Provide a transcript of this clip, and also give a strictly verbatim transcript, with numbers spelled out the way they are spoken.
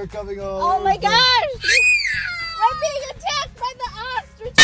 hair coming all Oh my over. gosh! I'm being attacked by the ostrich!